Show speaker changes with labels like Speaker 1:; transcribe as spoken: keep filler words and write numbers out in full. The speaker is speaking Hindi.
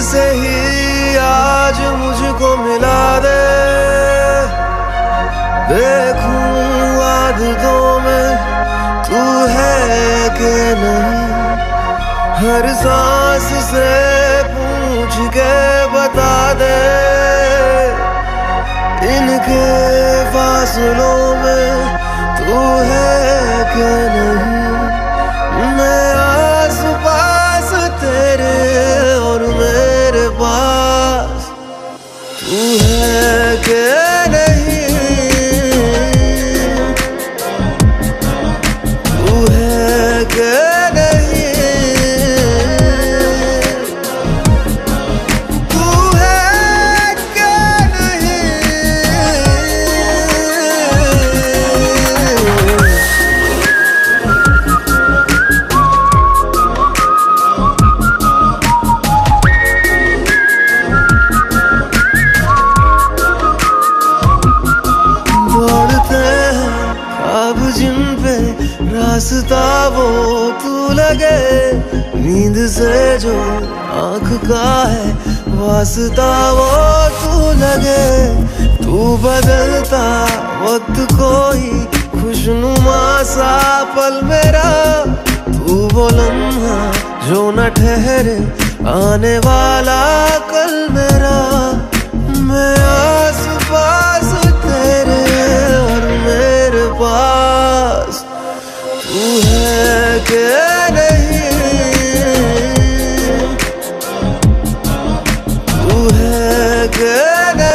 Speaker 1: से ही आज मुझको मिला दे, देखूं आदतों में तू है कि नहीं। हर सांस से पूछ के बता दे, इनके फासलों में तू है कि नहीं। मैं आस पास तेरे और मेरे पास तू है कि नहीं, तू है कि नहीं, तू है कि नहीं। दौड़ते हैं ख्वाब जिन पे रास्ता वो तू लगे, नींद से जो आँख का है वास्ता वो तू लगे। तू बदलता वक्त कोई खुशनुमा सा पल मेरा, तू वो लम्हा जो न ठहरे आने वाला कल मेरा। मैं आस पास तेरे और मेरे पास तू है कि नहीं, तू है कि नहीं।